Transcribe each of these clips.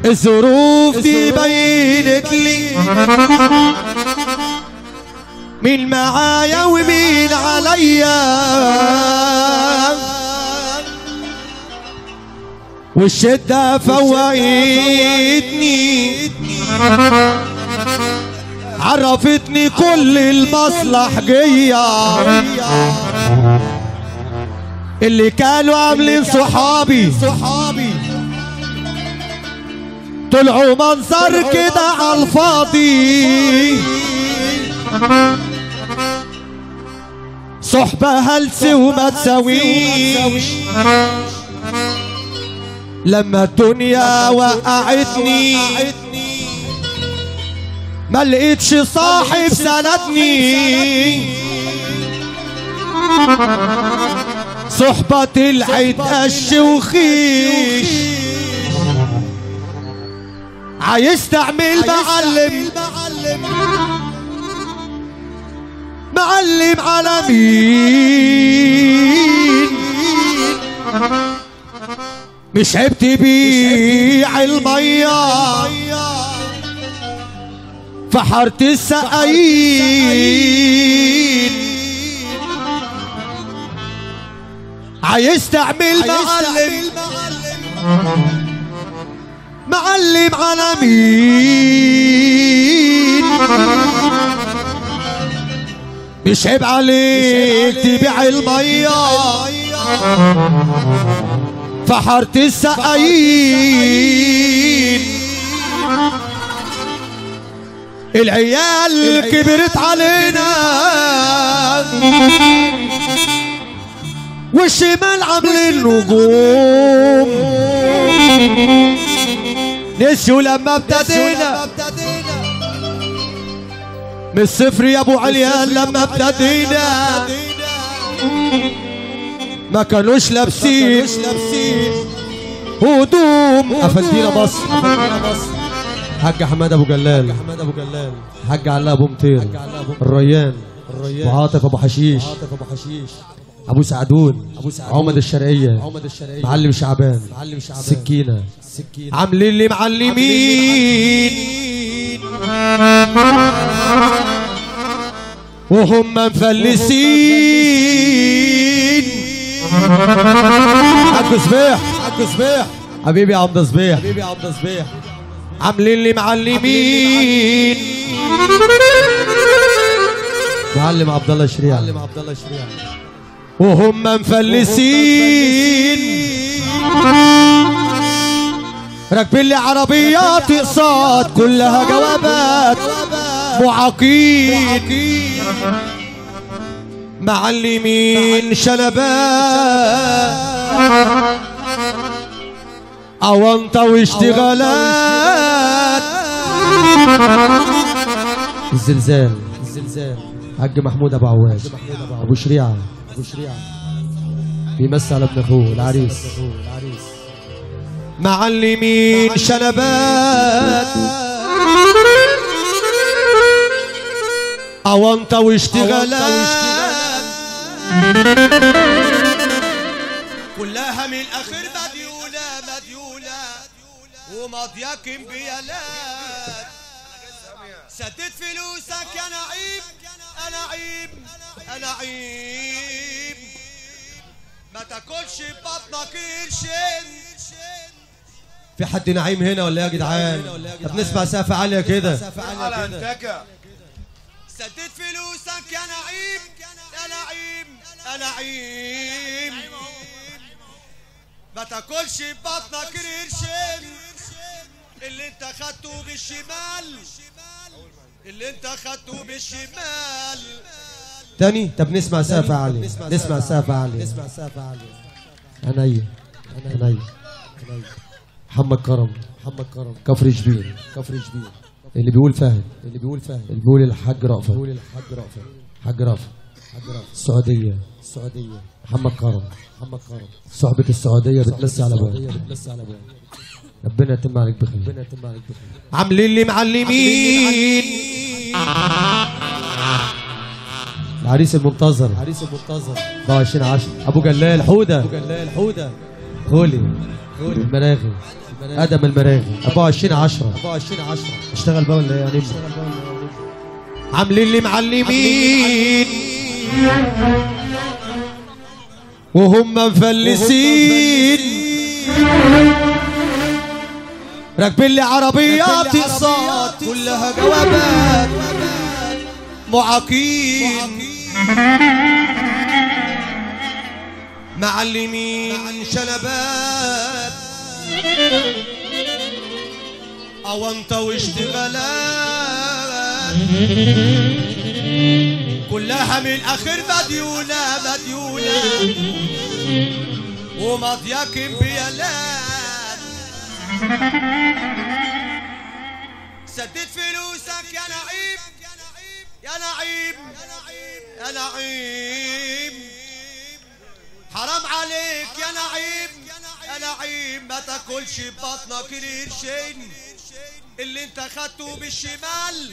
الظروف دي بينت لي مين معايا ومين عليا، والشدة فوقتني عرفتني كل المصلحجية اللي كانوا عاملين صحابي طلعوا منظر كده على الفاضي، صحبة هلس وما تساويش. لما الدنيا وقعتني ما لقيتش صاحب سندني، صحبة طلعت قش وخيش. عايز تعمل معلم على مين؟ مش عيب تبيع المية في حارة السقايين. عايز تعمل معلم على مين؟ مش عيب عليك تبيع المية في حارة السقايين. العيال كبرت علينا والشمال عاملين نجوم، نسيوا لما ابتدينا من الصفر يا ابو عليان. لما ابتدينا ما كانوش لابسين هدوم. افندينا مصر حاج حماد ابو جلال، حاج علاء ابو مطير، الريان، ابو عاطف ابو حشيش، ابو سعدون، عمد الشرقيه، معلم شعبان، سكينه. عاملين لي معلمين وهم مفلسين. حاج صبيح حبيبي يا عبد صبيح، عاملين لي معلمين. معلم عبد الله شريع وهم مفلسين. راكبين لي عربيات اقساط كلها جوابات معاقين، معلمين شنبات أونطة واشتغالات. الزلزال حاج محمود ابو عواش، ابو شريعه بيمثل على ابن اخوه العريس. معلمين شنبات أونطة واشتغالات كلها من الآخر مديونة وماضية كمبيالات. سدد فلوسك يا نعيم ما تاكلش ببطنك قرشين. في حد نعيم هنا ولا يا جدعان؟ طب نسمع سقفة عالية كده. سدد فلوسك يا نعيم ما تاكلش ببطنك قرشين. اللي انت خدته بالشمال تاني. طب نسمع سقفة عالية، نسمع سقفة عالية. عينيا محمد كرم كفر شبين، اللي بيقول فهد، اللي بيقول الحاج رأفت، حاج رأفت السعودية. محمد كرم صحبة السعودية بتلسي على ابوها. ربنا يتم عليك بخير. عاملين لي معلمين. العريس المنتظر 24/10 ابو جلال حوده خولي المراغي ادم المراغي 24/10 اشتغل بقى ولا ايه يعني؟ عاملين لي معلمين وهم مفلسين راكبين لي عربيات اقساط كلها جوابات معاقين معلمين شنبات أونطة واشتغالات كلها من الآخر مديونة وماضية كمبيالات سدد فلوسك يا نعيم يا نعيم يا نعيم حرام عليك يا نعيم يا نعيم ما تاكلش ببطنك القرشين اللي انت خدته بالشمال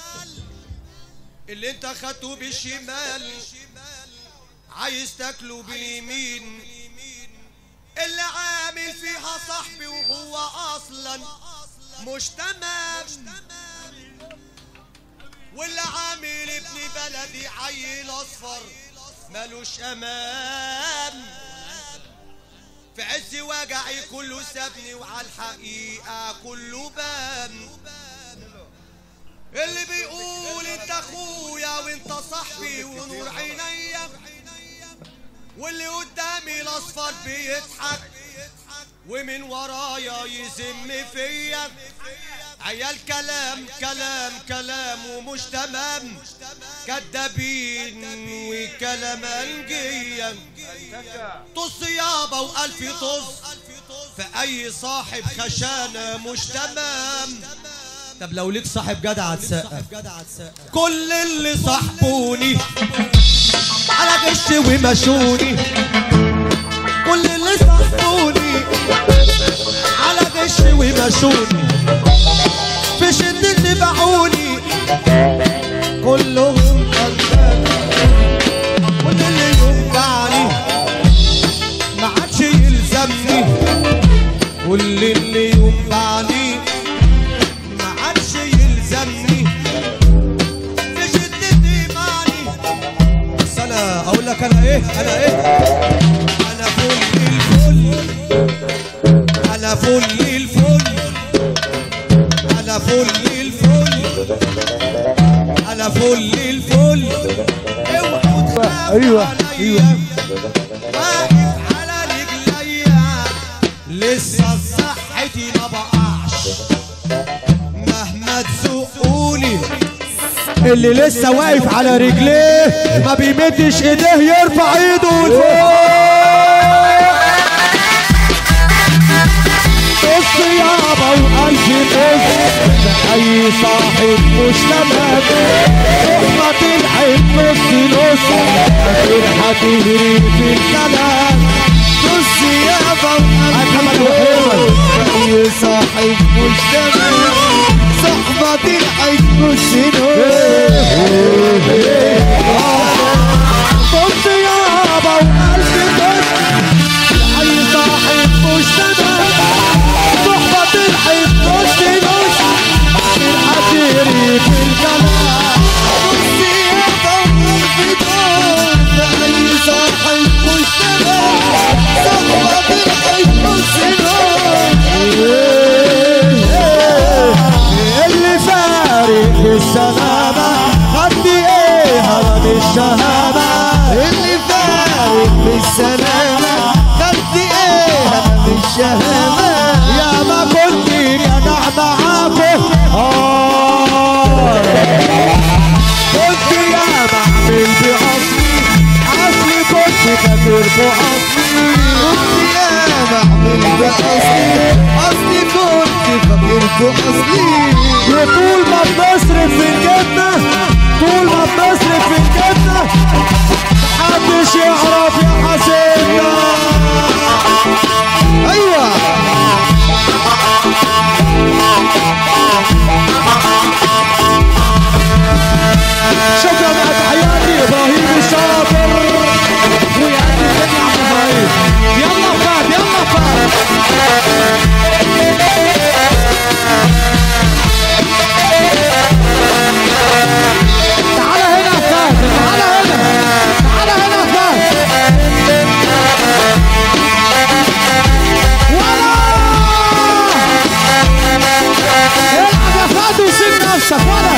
اللي انت خدته بالشمال عايز تاكله باليمين اللي عامل فيها صاحبي وهو اصلا مش تمام واللي عامل ابن بلدي عيل اصفر ملوش امان في عز وجعي كله سابني وعلى الحقيقة كله بان اللي بيقول انت اخويا وانت صاحبي ونور عينيا واللي قدامي الاصفر بيضحك ومن ورايا يذم فيا عيال كلام كلام كلام ومش تمام كدابين وكلامنجية طص يابا والف طص فأي صاحب خشانة مش تمام. طب لو ليك صاحب جدع هتسقف كل اللي صاحبوني على غش ومشوني كل اللي صاحبوني على غش ومشوني في شدة باعوني كلهم كذاب كل اللي يوجعني ما عادش يلزمني كل اللي يوجعني ما عادش يلزمني في شدة إيماني بس أنا أقول لك أنا إيه أنا فل الفل أنا فل الفل أنا فل الفل أنا فل الفل اوعوا تخافوا عليا واقف على رجليا لسه صحتي ما بقعش مهما تزقوني اللي لسه واقف على رجليه ما بيمدش ايديه يرفع ايده لفوق بص يابا وقلب بص اي صاحب مش تمام تحمط العين نص نص اخر هتهري في الكلام بص يابا وقلب اي صاحب مش تمام صحبة العين نص نص بص يابا وقلب بص اي صاحب مش تمام صحبة العين نص نص الحتيري في الكلام بص يابا وقلب بص اي صاحب مش تمام صحبة العين نص اللي فارق بالسلامة خدي ايه هرب الشهامة اللي فارق بالسلامة خدي ايه هرب الشهامة يا ما كنت جدع معاكم كنت يا بعمل بأصلي أصلي كنت فاكركوا أصلي كنت يا بعمل بأصلي أصلي كنت فاكركوا أصلي طول ما بنصرف في الجنة طول ما بنصرف في الجنة محدش يعرف يحاسبنا أيوة شكرا مع تحياتي ابراهيم الشاطر ويعني الدنيا عم ابراهيم يلا فهد شغالة